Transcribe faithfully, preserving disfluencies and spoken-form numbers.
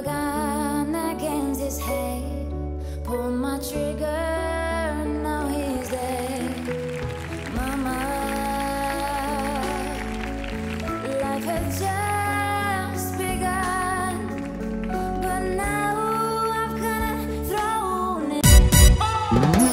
a gun against his head, pulled my trigger, now he's dead. Mama, life has just begun, but now I've kinda thrown it.